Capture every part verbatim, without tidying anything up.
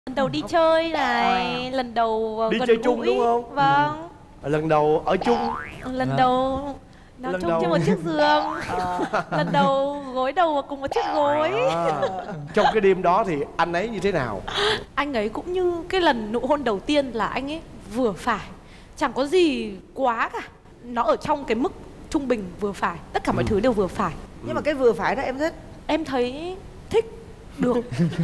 Lần đầu đi chơi này, lần đầu Đi gần chơi chung gũi. đúng không? Vâng. Lần đầu ở chung. Lần Vâng. đầu nói Lần chung đầu- trên một chiếc giường. Lần đầu gối đầu vào cùng một chiếc gối. À, trong cái đêm đó thì anh ấy như thế nào? Anh ấy cũng như cái lần nụ hôn đầu tiên là anh ấy vừa phải, chẳng có gì quá cả. Nó ở trong cái mức trung bình vừa phải, tất cả mọi Ừ. thứ đều vừa phải. Nhưng mà cái vừa phải đó em thích. Em thấy thích được.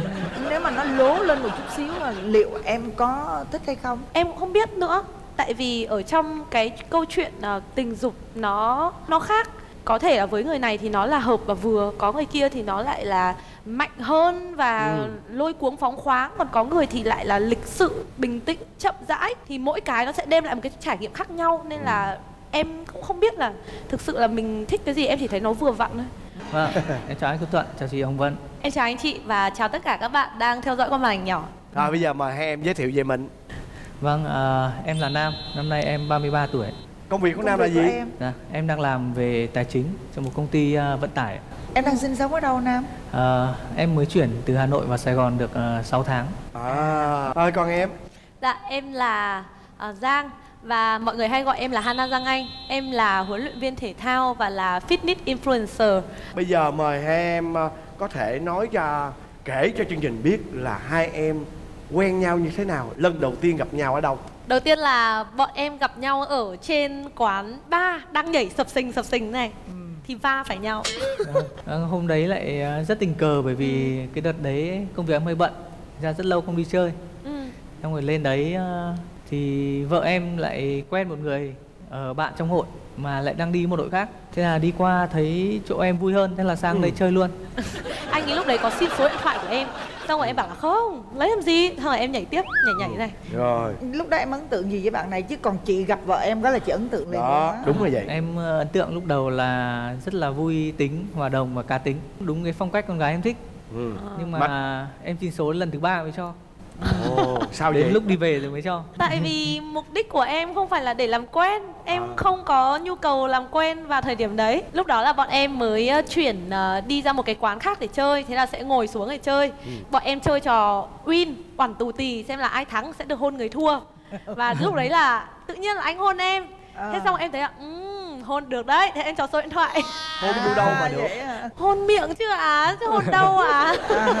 Nếu mà nó lố lên một chút xíu là liệu em có thích hay không? Em cũng không biết nữa. Tại vì ở trong cái câu chuyện uh, tình dục nó nó khác. Có thể là với người này thì nó là hợp và vừa, có người kia thì nó lại là mạnh hơn và Ừ. lôi cuống phóng khoáng, còn có người thì lại là lịch sự, bình tĩnh, chậm rãi. Thì mỗi cái nó sẽ đem lại một cái trải nghiệm khác nhau. Nên là em cũng không biết là thực sự là mình thích cái gì, em chỉ thấy nó vừa vặn thôi. Vâng, em chào anh Quốc Thuận, chào chị Hồng Vân. Em chào anh chị và chào tất cả các bạn đang theo dõi qua màn ảnh nhỏ. Rồi bây giờ mời hai em giới thiệu về mình. Vâng, à, em là Nam, năm nay em ba mươi ba tuổi. Công việc của Công Nam là việc của gì? Em. Dạ, em đang làm về tài chính cho một công ty à, vận tải. Em đang sinh sống ở đâu Nam? À, em mới chuyển từ Hà Nội vào Sài Gòn được uh, sáu tháng. À, rồi còn em? Dạ, em là uh, Giang và mọi người hay gọi em là Hana Giang Anh. Em là huấn luyện viên thể thao và là fitness influencer. Bây giờ mời hai em ờ, có thể nói cho, kể cho chương trình biết là hai em quen nhau như thế nào, lần đầu tiên gặp nhau ở đâu? Đầu tiên là bọn em gặp nhau ở trên quán bar đang nhảy sập sình sập sình này. Thì va phải nhau. À, hôm đấy lại à, rất tình cờ bởi vì cái đợt đấy công việc em hơi bận, ra rất lâu không đi chơi. Ừ. Xong rồi lên đấy à, thì vợ em lại quen một người ở bạn trong hội mà lại đang đi một đội khác. Thế là đi qua thấy chỗ em vui hơn, thế là sang Ừ. đây chơi luôn. Anh ấy lúc đấy có xin số điện thoại của em. Xong rồi em bảo là không, lấy làm gì. Xong rồi em nhảy tiếp, nhảy nhảy này. Rồi, Lúc đó em ấn tượng gì với bạn này, chứ còn chị gặp vợ em đó là chị ấn tượng liền đó, luôn á. đúng rồi vậy. Em ờ, ấn tượng lúc đầu là rất là vui tính, hòa đồng và cá tính. Đúng cái phong cách con gái em thích. Ừ. Nhưng mà Mà- em xin số lần thứ ba mới cho. Ồ, sao Đến vậy? lúc đi về rồi mới cho. Tại vì mục đích của em không phải là để làm quen. Em À. không có nhu cầu làm quen vào thời điểm đấy. Lúc đó là bọn em mới ờ, chuyển ờ, đi ra một cái quán khác để chơi. Thế là sẽ ngồi xuống để chơi. Ừ. Bọn em chơi trò win, oẳn tù tì, xem là ai thắng sẽ được hôn người thua. Và lúc đấy là tự nhiên là anh hôn em. À. Thế xong em thấy là um, hôn được đấy. Thế em cho số điện thoại. Hôn vô đâu mà À, được? vậy hả? Hôn miệng chứ à, chứ hôn đâu à.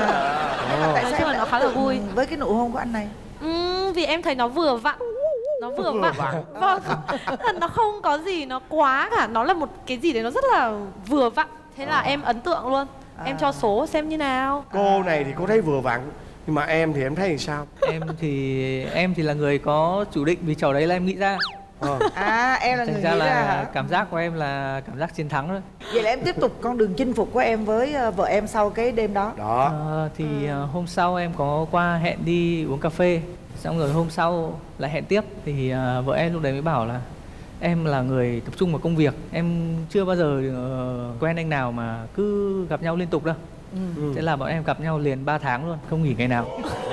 À, tại Nói sao chung là em nó khá là vui. Ừ, với cái nụ hôn của anh này? Ừm, vì em thấy nó vừa vặn. Nó vừa Vừa vặn. vặn. Vâng. Là nó không có gì nó quá cả. Nó là một cái gì đấy nó rất là vừa vặn. Thế là em ấn tượng luôn. Em cho số xem như nào. Cô này thì cô thấy vừa vặn, nhưng mà em thì em thấy làm sao? Em thì em thì là người có chủ định vì trò đấy là em nghĩ ra. Ờ. À, em là người Thành nghĩ ra ra là hả? cảm giác của em là cảm giác chiến thắng thôi. Vậy là em tiếp tục con đường chinh phục của em với ờ, vợ em sau cái đêm đó. Đó. Ờ, thì ờ, hôm sau em có qua hẹn đi uống cà phê. Xong rồi hôm sau lại hẹn tiếp. Thì ờ, vợ em lúc đấy mới bảo là em là người tập trung vào công việc. Em chưa bao giờ ờ, quen anh nào mà cứ gặp nhau liên tục đâu. Ừ. Thế là bọn em gặp nhau liền ba tháng luôn, không nghỉ ngày nào.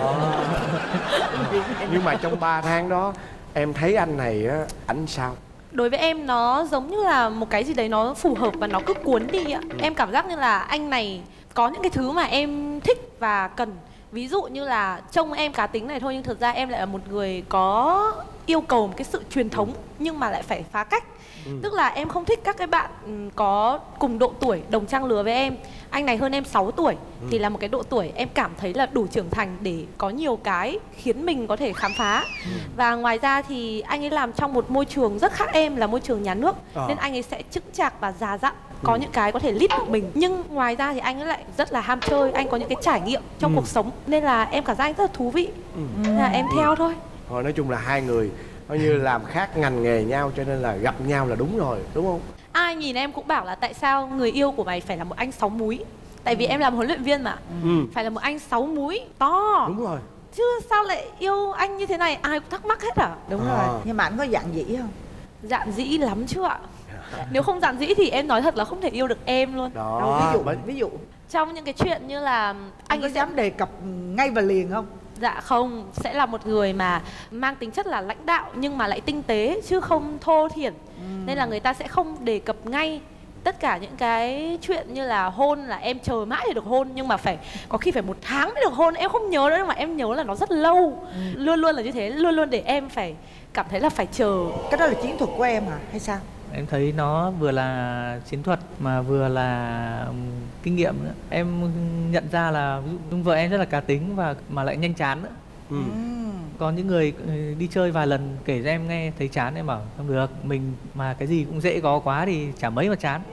Nhưng mà trong ba tháng đó em thấy anh này á, ảnh sao? Đối với em nó giống như là một cái gì đấy nó phù hợp và nó cứ cuốn đi ạ. Em cảm giác như là anh này có những cái thứ mà em thích và cần. Ví dụ như là trông em cá tính này thôi, nhưng thực ra em lại là một người có yêu cầu một cái sự truyền thống nhưng mà lại phải phá cách. Ừ. Tức là em không thích các cái bạn ừ, có cùng độ tuổi, đồng trang lứa với em. Anh này hơn em sáu tuổi Ừ. thì là một cái độ tuổi em cảm thấy là đủ trưởng thành để có nhiều cái khiến mình có thể khám phá. Ừ. Và ngoài ra thì anh ấy làm trong một môi trường rất khác em là môi trường nhà nước. Ờ. Nên anh ấy sẽ chững chạc và già dặn, có Ừ. những cái có thể lead được mình. Nhưng ngoài ra thì anh ấy lại rất là ham chơi, anh có những cái trải nghiệm trong Ừ. cuộc sống. Nên là em cảm giác anh rất là thú vị. Ừ. Nên là em theo thôi. Thôi nói chung là hai người coi như làm khác ngành nghề nhau, cho nên là gặp nhau là đúng rồi, đúng không? Ai nhìn em cũng bảo là tại sao người yêu của mày phải là một anh sáu múi. Tại vì em làm huấn luyện viên mà. Ừ. Phải là một anh sáu múi to. Đúng rồi. Chứ sao lại yêu anh như thế này, ai cũng thắc mắc hết à. Đúng À. rồi. Nhưng mà anh có dặn dĩ không? Dạn dĩ lắm chứ ạ. Nếu không dạn dĩ thì em nói thật là không thể yêu được em luôn. Đó. Đâu, ví dụ, bởi- ví dụ Trong những cái chuyện như là anh anh có ấy sẽ dám đề cập ngay và liền không? Dạ không, sẽ là một người mà mang tính chất là lãnh đạo nhưng mà lại tinh tế chứ không thô thiển. Nên là người ta sẽ không đề cập ngay tất cả những cái chuyện như là hôn là em chờ mãi để được hôn, nhưng mà phải có khi phải một tháng mới được hôn. Em không nhớ nữa nhưng mà em nhớ là nó rất lâu. ừ. Luôn luôn là như thế, luôn luôn để em phải cảm thấy là phải chờ. Cái đó là chiến thuật của em hả hay sao? Em thấy nó vừa là chiến thuật mà vừa là kinh nghiệm nữa. Em nhận ra là ví dụ vợ em rất là cá tính và mà lại nhanh chán nữa. Ừ. Có những người đi chơi vài lần kể cho em nghe thấy chán, em bảo không được, mình mà cái gì cũng dễ có quá thì chả mấy mà chán.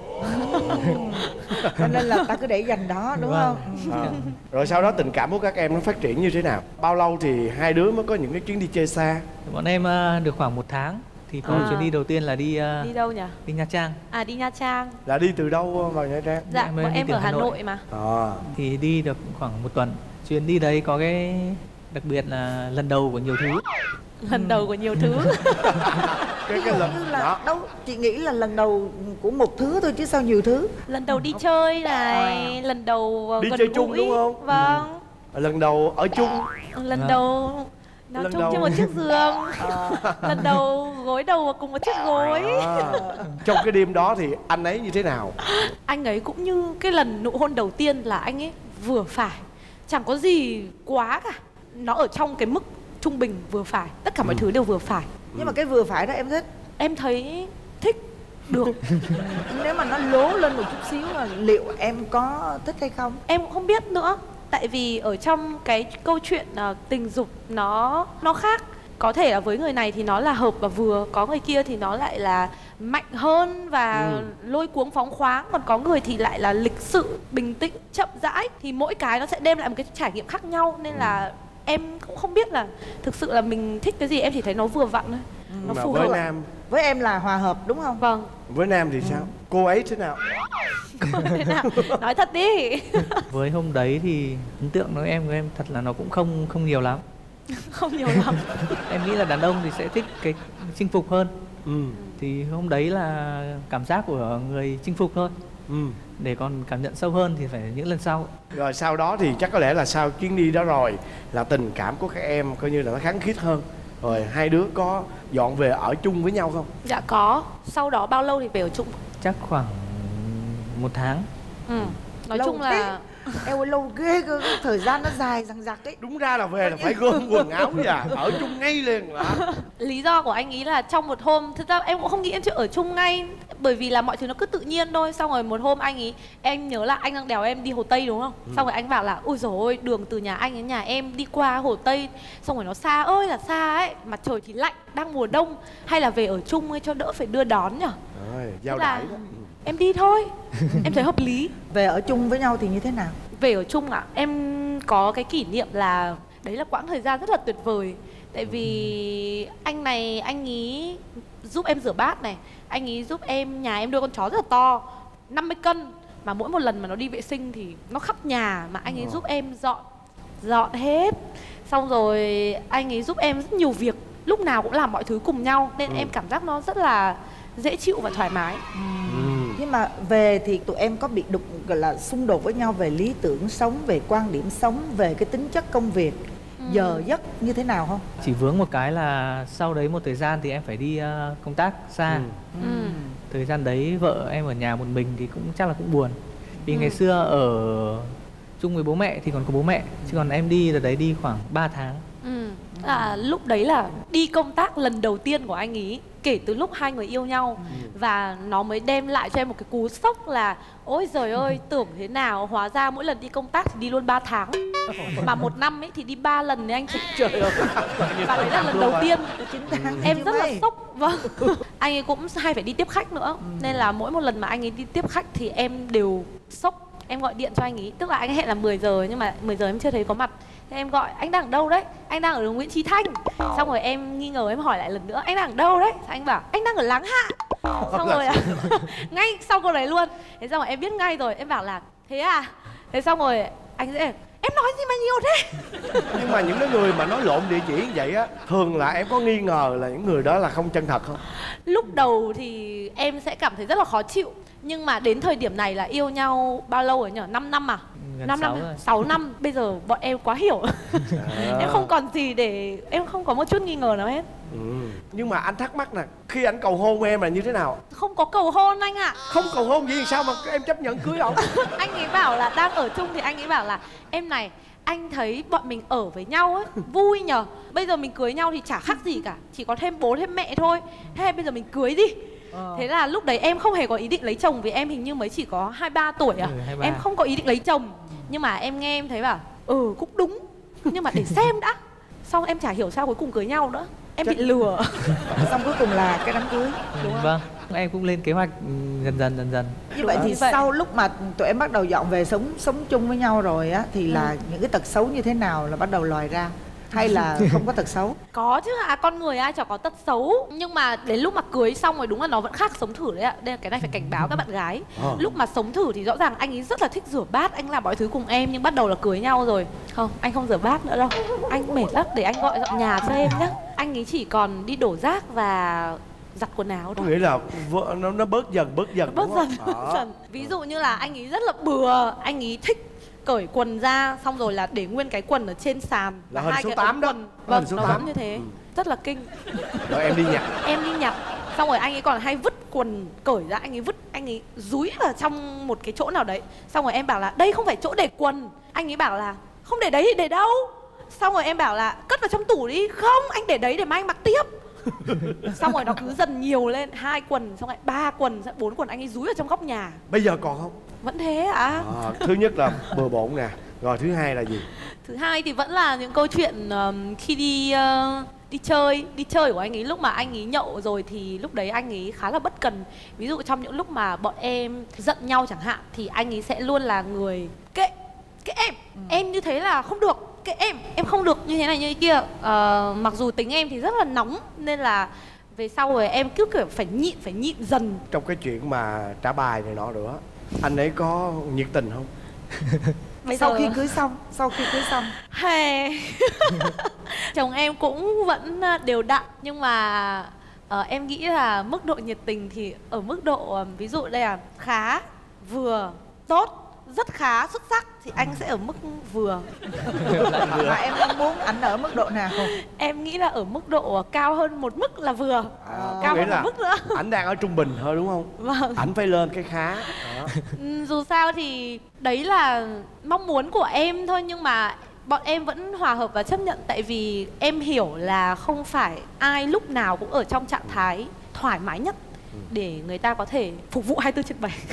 Cho nên là ta cứ để dành đó đúng Vâng. không? À. Rồi sau đó tình cảm của các em nó phát triển như thế nào? Bao lâu thì hai đứa mới có những cái chuyến đi chơi xa? Bọn em uh, được khoảng một tháng thì có À. chuyến đi đầu tiên là đi uh, Đi đâu nhỉ? đi Nha Trang. À đi Nha Trang. Là đi từ đâu vào Nha Trang? Dạ, Em bọn đi em từ ở Hà Hà Nội. Nội mà. À. Thì đi được khoảng một tuần. Chuyến đi đấy có cái đặc biệt là lần đầu của nhiều thứ. Lần đầu của nhiều thứ. Cái Ví cái dụ lần như là đó. đâu, chị nghĩ là lần đầu của một thứ thôi chứ sao nhiều thứ. Lần đầu đi chơi này, lần đầu Đi gần chơi chung gũi. đúng không? Vâng. Lần đầu ở chung. Lần Vâng. đầu nói Lần chung đầu- trên một chiếc giường. Lần đầu gối đầu vào cùng một chiếc gối. À. Trong cái đêm đó thì anh ấy như thế nào? Anh ấy cũng như cái lần nụ hôn đầu tiên là anh ấy vừa phải, chẳng có gì quá cả, nó ở trong cái mức trung bình vừa phải, tất cả mọi Ừ. thứ đều vừa phải. Nhưng mà cái vừa phải đó em thích. Em thấy thích được. Nếu mà nó lố lên một chút xíu là liệu em có thích hay không? Em cũng không biết nữa, tại vì ở trong cái câu chuyện uh, tình dục nó nó khác. Có thể là với người này thì nó là hợp và vừa, có người kia thì nó lại là mạnh hơn và Ừ. lôi cuống phóng khoáng, còn có người thì lại là lịch sự, bình tĩnh, chậm rãi. Thì mỗi cái nó sẽ đem lại một cái trải nghiệm khác nhau, nên là em cũng không biết là thực sự là mình thích cái gì, em chỉ thấy nó vừa vặn thôi. Nó Mà phù với hợp. Nam, Với em là hòa hợp đúng không? Vâng. với Nam thì sao? Cô ấy thế nào? Thế nào? Nói thật đi. Với hôm đấy thì ấn tượng của em của em thật là nó cũng không không nhiều lắm. Không nhiều lắm. Em nghĩ là đàn ông thì sẽ thích cái chinh phục hơn. Ừ. Thì hôm đấy là cảm giác của người chinh phục thôi. Ừ. Để còn cảm nhận sâu hơn thì phải những lần sau. Rồi sau đó thì chắc có lẽ là sau chuyến đi đó rồi là tình cảm của các em coi như là nó khăng khít hơn. Rồi hai đứa có dọn về ở chung với nhau không? Dạ có. Sau đó bao lâu thì về ở chung? Chắc khoảng một tháng. Ừ. Nói Lâu chung là Eo ơi, lâu ghê cơ, cái thời gian nó dài dằng dặc ấy. Đúng ra là về là phải gom quần áo và ở chung ngay liền là. lý do của anh ý là trong một hôm, thực ra em cũng không nghĩ em chưa ở chung ngay, bởi vì là mọi thứ nó cứ tự nhiên thôi. Xong rồi một hôm anh ý, em nhớ là anh đang đèo em đi Hồ Tây đúng không? Xong rồi anh bảo là ôi dồi ôi, đường từ nhà anh đến nhà em đi qua Hồ Tây, xong rồi nó xa ơi là xa ấy, mà trời thì lạnh, đang mùa đông, hay là về ở chung ấy cho đỡ phải đưa đón nhở. Rồi, giao Thế là đãi đó. em đi thôi. Em thấy hợp lý. Về ở chung với nhau thì như thế nào? Về ở chung ạ, em có cái kỷ niệm là đấy là quãng thời gian rất là tuyệt vời. Tại vì anh này, anh ý giúp em rửa bát này, anh ý giúp em, nhà em nuôi con chó rất là to, năm mươi cân, mà mỗi một lần mà nó đi vệ sinh thì nó khắp nhà, mà anh ấy giúp em dọn dọn hết. Xong rồi anh ấy giúp em rất nhiều việc, lúc nào cũng làm mọi thứ cùng nhau, nên Ừ. em cảm giác nó rất là dễ chịu và thoải mái. Ừ. Nhưng mà về thì tụi em có bị đụng gọi là xung đột với nhau về lý tưởng sống, về quan điểm sống, về cái tính chất công việc, giờ giấc như thế nào không? Chỉ vướng một cái là sau đấy một thời gian thì em phải đi uh, công tác xa. Ừ. Ừ. Thời gian đấy vợ em ở nhà một mình thì cũng chắc là cũng buồn. Vì Ừ. ngày xưa ở chung với bố mẹ thì còn có bố mẹ, chứ còn em đi đợt đấy đi khoảng ba tháng. Ừ. À, lúc đấy là đi công tác lần đầu tiên của anh ý kể từ lúc hai người yêu nhau. Và nó mới đem lại cho em một cái cú sốc là ôi giời ơi, tưởng thế nào, hóa ra mỗi lần đi công tác thì đi luôn ba tháng, mà một năm ấy thì đi ba lần đấy anh chị. Trời ơi. Và đấy là lần đầu tiên em rất là sốc. Vâng. Anh ấy cũng hay phải đi tiếp khách nữa, nên là mỗi một lần mà anh ấy đi tiếp khách thì em đều sốc. Em gọi điện cho anh ấy, tức là anh ấy hẹn là mười giờ nhưng mà mười giờ em chưa thấy có mặt. Thế em gọi, anh đang ở đâu đấy? Anh đang ở đường Nguyễn Chí Thanh. Xong rồi em nghi ngờ, em hỏi lại lần nữa, anh đang ở đâu đấy? Xong anh bảo, anh đang ở Láng Hạ. Xong rồi là ngay sau câu đấy luôn. Thế xong rồi em biết ngay rồi, em bảo là thế à? Thế xong rồi anh sẽ, em nói gì mà nhiều thế? Nhưng mà những cái người mà nói lộn địa chỉ như vậy á, thường là em có nghi ngờ là những người đó là không chân thật không? Lúc đầu thì em sẽ cảm thấy rất là khó chịu. Nhưng mà đến thời điểm này là yêu nhau bao lâu rồi nhỉ? năm năm à? Gần năm năm sáu rồi. sáu năm bây giờ bọn em quá hiểu. À. Em không còn gì để em không có một chút nghi ngờ nào hết. Ừ. Nhưng mà anh thắc mắc nè, khi anh cầu hôn em là như thế nào? Không có cầu hôn anh ạ. Không cầu hôn gì sao mà em chấp nhận cưới ổng? Anh ấy bảo là đang ở chung thì anh ấy bảo là em này, anh thấy bọn mình ở với nhau ấy vui nhờ. Bây giờ mình cưới nhau thì chả khác gì cả, chỉ có thêm bố thêm mẹ thôi. Thế bây giờ mình cưới đi. Ờ. Thế là lúc đấy em không hề có ý định lấy chồng vì em hình như mới chỉ có hai ba tuổi à. Ừ, hai ba. Em không có ý định lấy chồng. Nhưng mà em nghe em thấy bảo ừ cũng đúng, nhưng mà để xem đã. Xong em chả hiểu sao cuối cùng cưới nhau nữa. Em bị lừa. Xong cuối cùng là cái đám cưới. Đúng vâng, em cũng lên kế hoạch ừ, dần dần dần dần. Như vậy Đúng thì vậy. sau lúc mà tụi em bắt đầu dọn về sống sống chung với nhau rồi á thì là Ừ. những cái tật xấu như thế nào là bắt đầu lòi ra, hay là không có tật xấu? Có chứ ạ, con người ai chả có tật xấu. Nhưng mà đến lúc mà cưới xong rồi đúng là nó vẫn khác sống thử đấy ạ. Đây là cái này phải cảnh báo các bạn gái. Ờ. Lúc mà sống thử thì rõ ràng anh ấy rất là thích rửa bát, anh làm mọi thứ cùng em. Nhưng bắt đầu là cưới nhau rồi, không, anh không rửa bát nữa đâu. Anh mệt lắm, để anh gọi dọn nhà cho em nhé. Anh ấy chỉ còn đi đổ rác và giặt quần áo Có thôi. nghĩa là vợ nó nó bớt dần bớt dần Bớt đúng dần, không? bớt Đó. dần. Ví dụ như là anh ấy rất là bừa, anh ấy thích cởi quần ra xong rồi là để nguyên cái quần ở trên sàn Là và hình hai số cái tám ống đó. quần. Hình Vâng, số nó tám. giống như thế. Ừ. Rất là kinh. Rồi em đi nhặt. Em đi nhặt xong rồi anh ấy còn hay vứt quần cởi ra, anh ấy vứt, anh ấy dúi vào trong một cái chỗ nào đấy. Xong rồi em bảo là đây không phải chỗ để quần. Anh ấy bảo là không để đấy thì để đâu. Xong rồi em bảo là cất vào trong tủ đi. Không, anh để đấy để mai anh mặc tiếp. Xong rồi nó cứ dần nhiều lên, hai quần, xong lại ba quần, xong bốn quần anh ấy dúi ở trong góc nhà. Bây giờ còn không? Vẫn thế ạ. À? À, thứ nhất là bừa bộn nè, rồi thứ hai là gì? Thứ hai thì vẫn là những câu chuyện um, khi đi uh, đi chơi, đi chơi của anh ấy lúc mà anh ấy nhậu rồi thì lúc đấy anh ấy khá là bất cần. Ví dụ trong những lúc mà bọn em giận nhau chẳng hạn thì anh ấy sẽ luôn là người kệ, kệ em, ừ. em như thế là không được, kệ em, em không được như thế này như thế kia. Uh, mặc dù tính em thì rất là nóng nên là về sau rồi em cứ kiểu phải nhịn, phải nhịn dần. Trong cái chuyện mà trả bài này nọ nữa, anh ấy có nhiệt tình không? Bây Sau giờ... khi cưới xong, sau khi cưới xong Hè. Chồng em cũng vẫn đều đặn nhưng mà uh, em nghĩ là mức độ nhiệt tình thì ở mức độ um, ví dụ đây là khá, vừa, tốt, rất khá, xuất sắc thì anh sẽ ở mức vừa. mà em mong muốn ảnh ở mức độ nào? Em nghĩ là ở mức độ cao hơn một mức là vừa, À, cao có nghĩa hơn một là mức nữa. ảnh đang ở trung bình thôi đúng không? Vâng. Ảnh phải lên cái khá. Đó. Ừ, dù sao thì đấy là mong muốn của em thôi nhưng mà bọn em vẫn hòa hợp và chấp nhận tại vì em hiểu là không phải ai lúc nào cũng ở trong trạng thái thoải mái nhất để người ta có thể phục vụ hai mươi bốn trên bảy.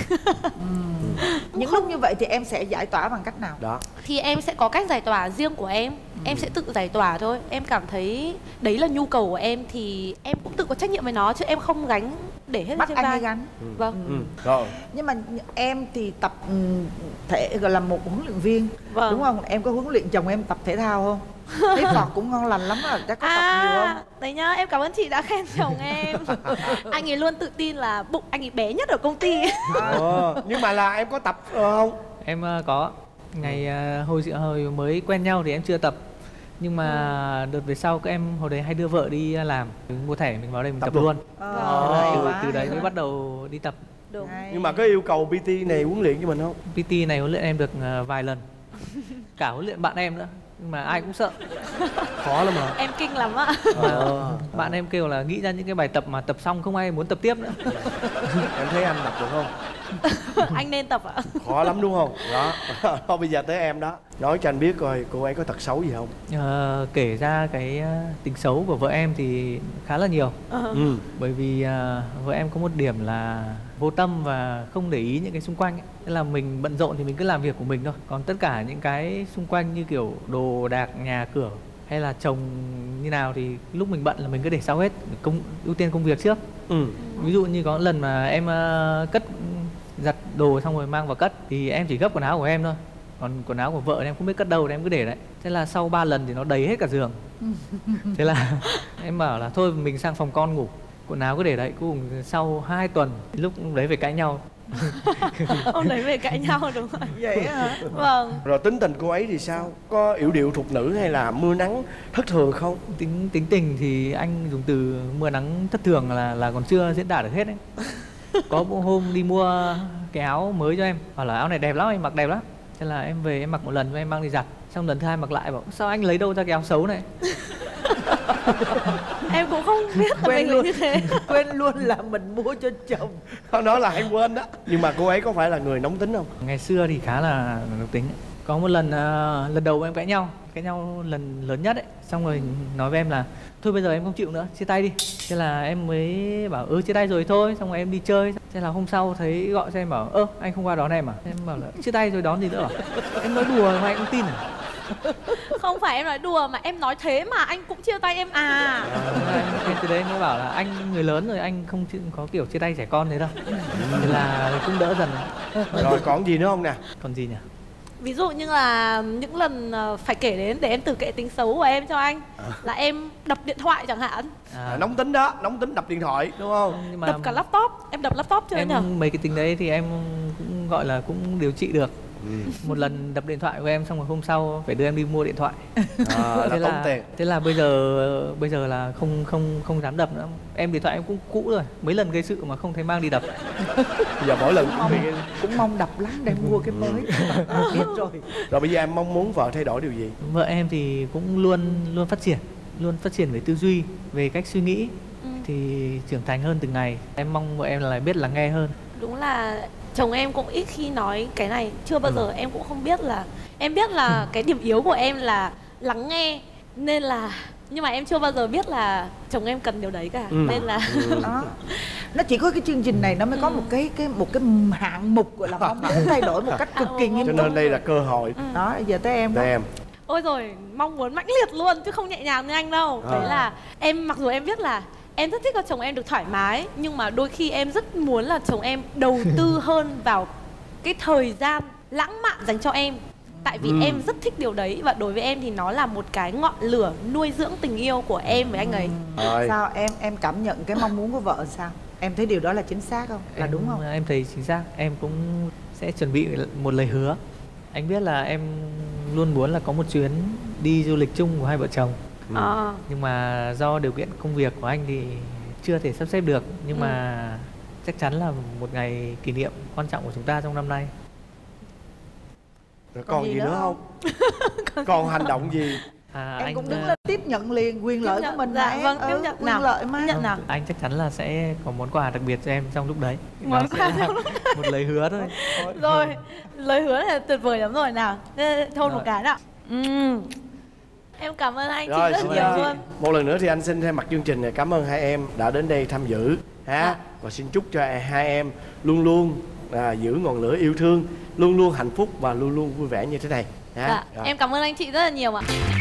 Những lúc như vậy thì em sẽ giải tỏa bằng cách nào? Đó. Thì em sẽ có cách giải tỏa riêng của em. ừ. Em sẽ tự giải tỏa thôi. Em cảm thấy đấy là nhu cầu của em thì em cũng tự có trách nhiệm với nó chứ em không gánh để hết lên Bắt trên anh vai. hay gánh? Vâng. Ừ. Rồi. Nhưng mà em thì tập ừ, thể gọi là một huấn luyện viên, Vâng. đúng không? Em có huấn luyện chồng em tập thể thao không? Thấy vọt cũng ngon lành lắm à, chắc có tập nhiều À, không? đấy nhá, em cảm ơn chị đã khen chồng em. Anh ấy luôn tự tin là bụng anh ấy bé nhất ở công ty. Ờ, nhưng mà là em có tập ờ, không? Em ờ, có ngày ờ, hồi hồi mới quen nhau thì em chưa tập nhưng mà đợt về sau các em hồi đấy hay đưa vợ đi làm, mình mua thẻ mình vào đây mình Tập tập, luôn. luôn. Ờ, Thế là hay từ, quá, từ đấy hay mới quá. bắt đầu đi tập. Đúng. Hay. Nhưng mà có yêu cầu pê tê này huấn luyện cho mình không? pê tê này huấn luyện em được ờ, vài lần, cả huấn luyện bạn em nữa nhưng mà ai cũng sợ. Khó lắm mà. Em kinh lắm ạ. Mà Ờ. bạn em kêu là nghĩ ra những cái bài tập mà tập xong không ai muốn tập tiếp nữa. Em thấy anh tập được không? Anh nên tập ạ. Khó lắm đúng không? Đó. Thôi bây giờ tới em đó. Nói cho anh biết coi cô ấy có tật xấu gì không? Ờ, kể ra cái ờ, tính xấu của vợ em thì khá là nhiều. Ờ. Ừ. Bởi vì ờ, vợ em có một điểm là vô tâm và không để ý những cái xung quanh ấy. Tức là mình bận rộn thì mình cứ làm việc của mình thôi. Còn tất cả những cái xung quanh như kiểu đồ đạc, nhà cửa hay là chồng như nào thì lúc mình bận là mình cứ để sau hết, công ưu tiên công việc trước. Ừ. Ví dụ như có lần mà em ờ, cất giặt đồ xong rồi mang vào cất thì em chỉ gấp quần áo của em thôi, còn quần áo của vợ em không biết cất đâu thì em cứ để đấy. Thế là sau ba lần thì nó đầy hết cả giường. Thế là em bảo là thôi mình sang phòng con ngủ, quần áo cứ để đấy. Cuối cùng sau hai tuần lúc đấy phải cãi nhau. Hôm đấy về cãi nhau đúng không? Vậy hả? Vâng. Rồi tính tình cô ấy thì sao? Có yểu điệu thục nữ hay là mưa nắng thất thường không? Tính tính tình thì anh dùng từ mưa nắng thất thường là là còn chưa diễn tả được hết đấy. Có một hôm đi mua cái áo mới cho em, bảo là áo này đẹp lắm, anh mặc đẹp lắm. Thế là em về em mặc một lần và em mang đi giặt. Xong lần thứ hai mặc lại bảo sao anh lấy đâu ra cái áo xấu này. Em cũng không biết là Quên mình là luôn. như thế. Quên luôn là mình mua cho chồng. Nó nói là hay quên đó. Nhưng mà cô ấy có phải là người nóng tính không? Ngày xưa thì khá là nóng tính. Có một lần uh, lần đầu em cãi nhau, cãi nhau lần lớn nhất ấy. Xong rồi nói với em là thôi bây giờ em không chịu nữa, chia tay đi. Thế là em mới bảo ừ chia tay rồi thôi. Xong rồi em đi chơi. Thế là hôm sau thấy gọi cho em bảo ơ anh không qua đón em à? Em bảo là chia tay rồi đón gì nữa à? Em nói đùa mà anh không tin à? Không phải em nói đùa mà em nói thế mà anh cũng chia tay em à. À, em từ đấy mới bảo là anh người lớn rồi anh không chịu- có kiểu chia tay trẻ con thế đâu. Thế là cũng đỡ dần. Rồi còn gì nữa không nè? Còn gì nhỉ? Ví dụ như là những lần ờ, phải kể đến để em tự kệ tính xấu của em cho anh. Là em đập điện thoại chẳng hạn. À, nóng tính đó, nóng tính đập điện thoại đúng không? Nhưng mà Đập cả laptop. Em đập laptop chưa nhỉ? em mấy cái tính đấy thì em cũng gọi là cũng điều trị được. Ừ. Một lần đập điện thoại của em xong rồi hôm sau phải đưa em đi mua điện thoại. À, là thế tốn là tiền. thế là bây giờ bây giờ là không không không dám đập nữa. Em điện thoại em cũng cũ rồi, mấy lần gây sự mà không thấy mang đi đập. Bây giờ mỗi lần Mong, cũng mong đập lắm để mua cái mới. Biết rồi. Rồi bây giờ em mong muốn vợ thay đổi điều gì? Vợ em thì cũng luôn luôn phát triển, luôn phát triển về tư duy, về cách suy nghĩ. Ừ. Thì trưởng thành hơn từng ngày. Em mong vợ em là biết lắng nghe hơn. Đúng là chồng em cũng ít khi nói cái này. Chưa bao Ừ. giờ em cũng không biết là. Em biết là cái điểm yếu của em là lắng nghe. Nên là. Nhưng mà em chưa bao giờ biết là chồng em cần điều đấy cả. Ừ. Nên là Đó. Nó chỉ có cái chương trình này nó mới có một cái cái một cái hạng mục gọi là mong muốn thay đổi một cách cực kỳ nghiêm Cho túc. nên đây là cơ hội. Đó, giờ tới em đó. Đây em. ôi rồi mong muốn mãnh liệt luôn chứ không nhẹ nhàng như anh đâu. À. Đấy là em mặc dù em biết là em rất thích cho chồng em được thoải mái. Nhưng mà đôi khi em rất muốn là chồng em đầu tư hơn vào cái thời gian lãng mạn dành cho em. Tại vì Ừ. em rất thích điều đấy. Và đối với em thì nó là một cái ngọn lửa nuôi dưỡng tình yêu của em với anh ấy. Rồi. Sao em em cảm nhận cái mong muốn của vợ sao? Em thấy điều đó là chính xác không? Là Em- đúng không? Em thấy chính xác. Em cũng sẽ chuẩn bị một lời hứa. Anh biết là em luôn muốn là có một chuyến đi du lịch chung của hai vợ chồng. À. Nhưng mà do điều kiện công việc của anh thì chưa thể sắp xếp được. Nhưng Ừ. mà chắc chắn là một ngày kỷ niệm quan trọng của chúng ta trong năm nay. Rồi còn gì nữa không? Còn hành động gì? À, Em anh, cũng đứng ờ, lên tiếp nhận liền quyền lợi của nhận, mình dạ, mà em. vâng, tiếp Ừ, nhận quyền nào. lợi mà. Tiếp nhận nào. anh chắc chắn là sẽ có món quà đặc biệt cho em trong lúc đấy. Món Nó sẽ quà là một lời hứa thôi. Rồi, lời hứa là tuyệt vời lắm rồi nào. Thế thôn một Rồi. cái nào. Ừm. Em cảm ơn anh Rồi, chị rất xin nhiều chào chị. luôn. Một lần nữa thì anh xin thay mặt chương trình này cảm ơn hai em đã đến đây tham dự ha. Dạ. Và xin chúc cho hai em luôn luôn à, giữ ngọn lửa yêu thương, luôn luôn hạnh phúc và luôn luôn vui vẻ như thế này ha. Dạ, Rồi. em cảm ơn anh chị rất là nhiều ạ.